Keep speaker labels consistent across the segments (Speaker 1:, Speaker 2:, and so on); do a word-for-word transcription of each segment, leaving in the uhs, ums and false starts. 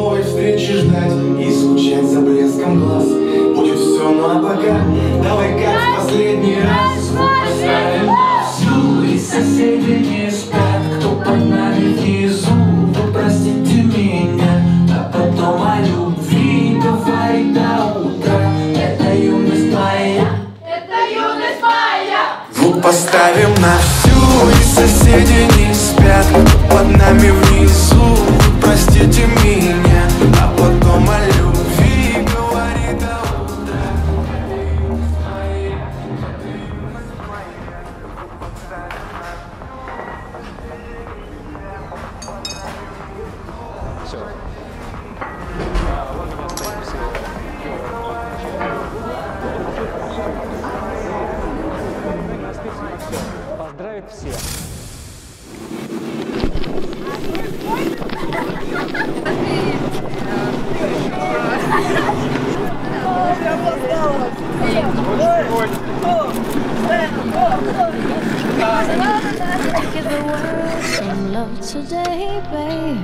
Speaker 1: новой встречи ждать и скучать за блеском глаз. Будет все, ну а пока давай как в последний раз звук поставим всю, и соседи не спят, кто под нами внизу. Вы простите меня, а потом о любви говорит до утра. Это юность моя, это юность моя. Звук поставим на всю, и соседи не спят, кто под нами внизу. Вы простите меня, а потом о любви говорит до утра. Это юность моя, это юность моя.
Speaker 2: Все. Поздравить всех.
Speaker 3: Give the world some love today, babe?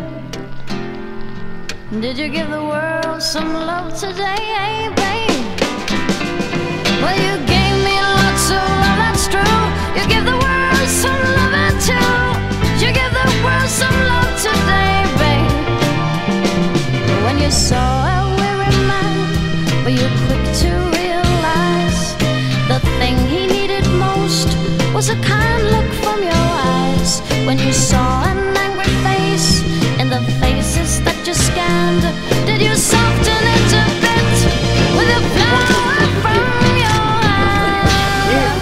Speaker 3: Did you give the world some love today, babe? Well, you gave me lots of love, that's true. You give the world some love and too. You give the world some love today, babe. When you saw a weary man, were you quick to realize the thing he needed most was a kind look from your eyes? When you saw an angry face in the faces that you scanned, did you soften it a bit with a flower from your hand?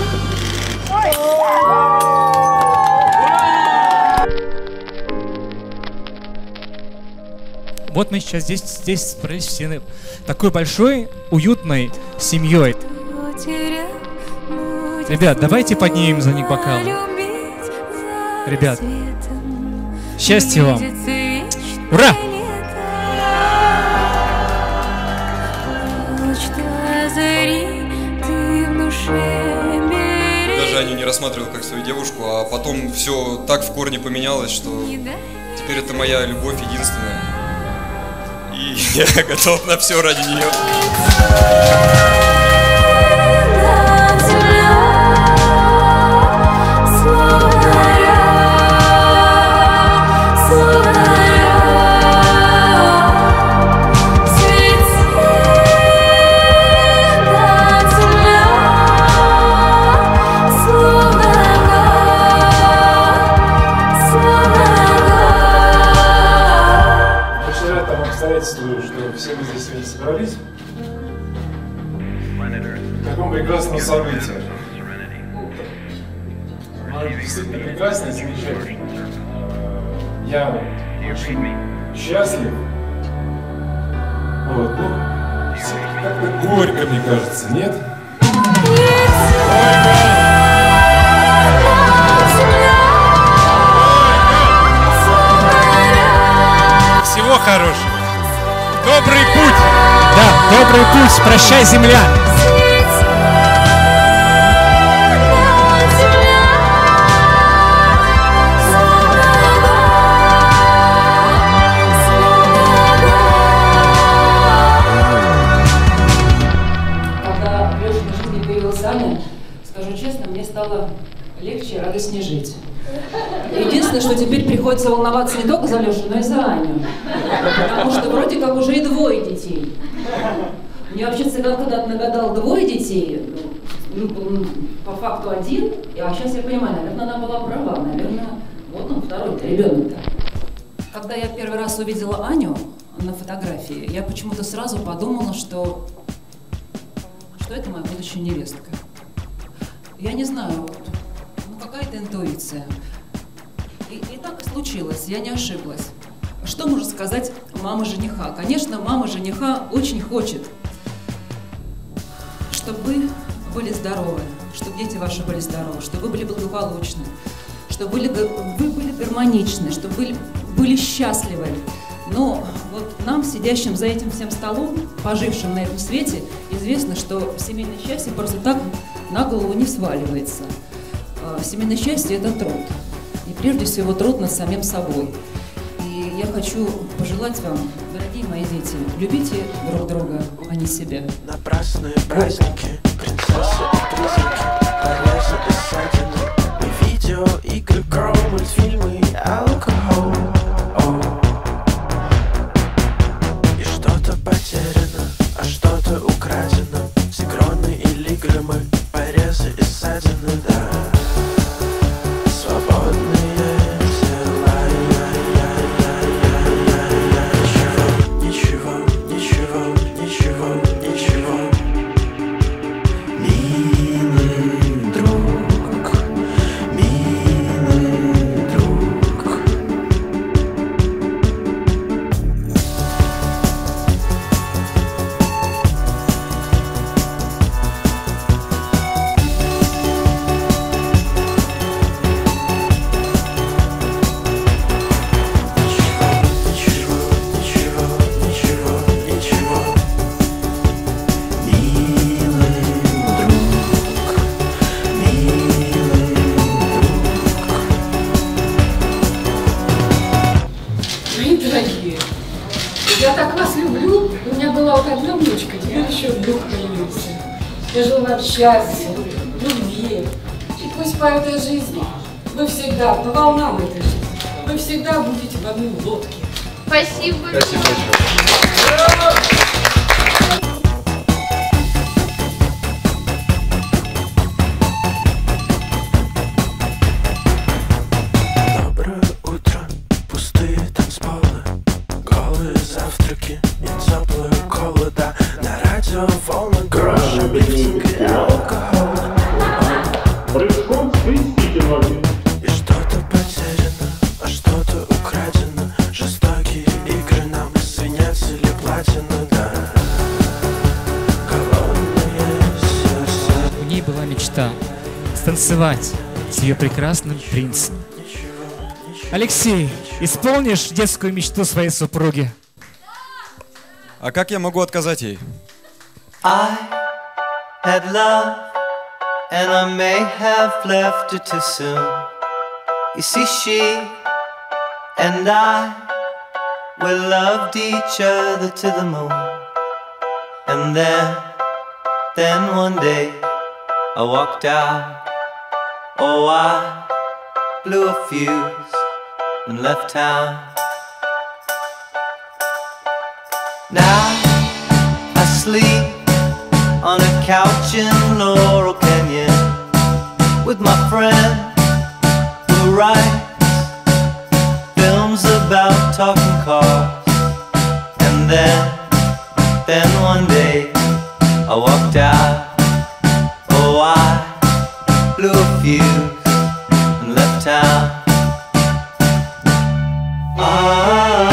Speaker 4: Вот мы сейчас здесь, здесь собрались все такой большой, уютной семьей. Ребят, давайте поднимем за них бокалы. Ребят, счастья вам! Ура!
Speaker 5: Даже Аню не рассматривал как свою девушку, а потом все так в корне поменялось, что теперь это моя любовь единственная. И я готов на все ради нее.
Speaker 6: Что все мы здесь сегодня собрались в таком прекрасном событии. Оно действительно прекрасно и замечательно. Я очень счастлив. Вот, ну, как-то горько, мне кажется, нет?
Speaker 4: Всего хорошего! Добрый путь! Да, добрый путь! Прощай, земля!
Speaker 7: Когда в Лешиной жизни появилась Аня, скажу честно, мне стало легче и радостнее жить. Единственное, что теперь приходится волноваться не только за Лешу, но и за Аню. Потому что вроде как уже и двое детей. Мне вообще цыган когда-то нагадал двое детей, ну, по факту один, а сейчас я понимаю, наверное, она была права, наверное, вот он второй-то ребенок-то. Когда я первый раз увидела Аню на фотографии, я почему-то сразу подумала, что, что это моя будущая невестка. Я не знаю, ну какая-то интуиция. И, и так и случилось, я не ошиблась. Что может сказать мама жениха? Конечно, мама жениха очень хочет, чтобы вы были здоровы, чтобы дети ваши были здоровы, чтобы вы были благополучны, чтобы были, вы были гармоничны, чтобы были, были счастливы. Но вот нам, сидящим за этим всем столом, пожившим на этом свете, известно, что семейное счастье просто так на голову не сваливается. Семейное счастье – это труд. И прежде всего труд над самим собой. И я хочу пожелать вам, дорогие мои дети, любите друг друга, а не себя.
Speaker 8: Напрасные праздники, принцессы и призраки, порезы и ссадины, и видео, игры, гроу, мультфильмы, алкоголь. О. И что-то потеряно, а что-то украдено, синхроны или грымы, порезы и ссадины, да. Свободные тела, ничего, ничего, ничего, ничего. Милый друг, милый друг. Ничего, ничего, ничего, ничего. Милый друг, милый
Speaker 9: Мои дорогие, я так вас люблю. У меня была вот одна внучка, теперь еще друг появился. Я желаю вам счастья, любви. И пусть по этой жизни вы всегда, по волнам этой жизни, вы всегда будете в одной лодке.
Speaker 3: Спасибо.
Speaker 5: Спасибо
Speaker 8: Доброе утро, пустые танцполы, голые завтраки и теплая кола, да. На радио волны гроша, лифтинг и алкоголь. И что-то потеряно, а что-то украдено, жестокие игры нам свинец или платина, да. Голодные сердца.
Speaker 4: У ней была мечта станцевать с ее прекрасным принцем. Алексей, исполнишь детскую мечту своей супруги?
Speaker 5: А как я могу отказать ей?
Speaker 1: I had love, and I may have left it too soon. You see, she and I, we loved each other to the moon. And then, then one day, I walked out. Oh, I blew a fuse and left town. Now I sleep on a couch in Laurel Canyon with my friend who writes films about talking cars. And then, then one day I walked out. Oh, I blew a fuse and left town. Ah,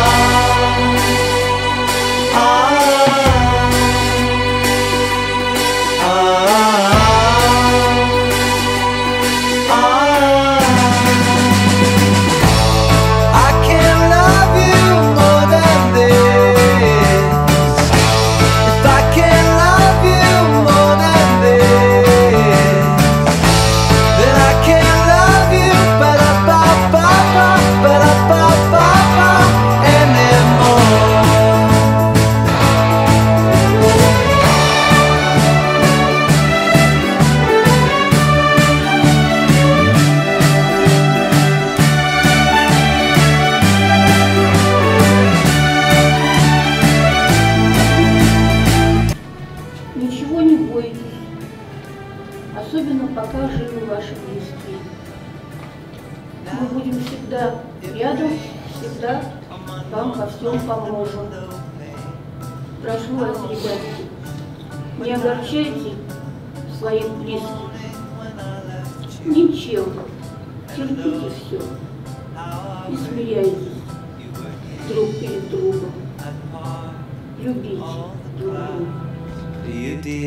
Speaker 10: Ничего не бойтесь, особенно пока живы ваши близкие. Мы будем всегда рядом, всегда вам во всем поможем. Прошу вас, ребятки, не огорчайте своих близких ничем, терпите все и смиряйтесь друг перед другом, любите друг друга.
Speaker 1: you did.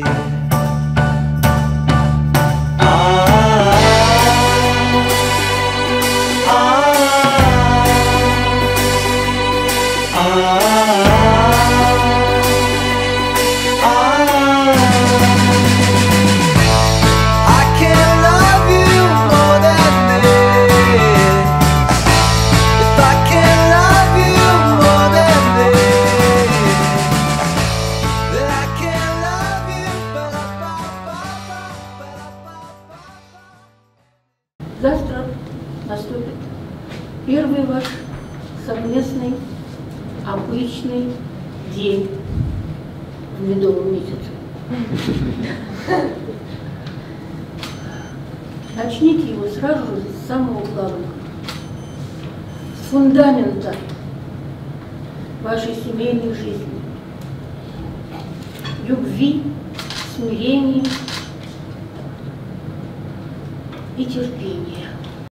Speaker 1: If I can love
Speaker 10: Завтра наступит первый ваш совместный обычный день в медовом месяце. Начните его сразу же с самого главного, с фундамента вашей семейной жизни, любви, смирения и терпения.